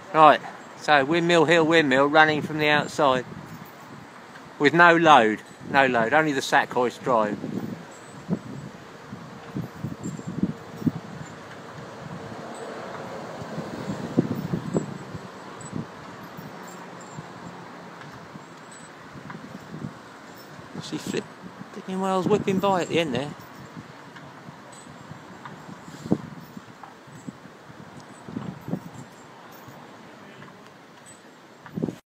Right, so Windmill Hill windmill running from the outside with no load, only the sack hoist drive. See flipping whales whipping by at the end there.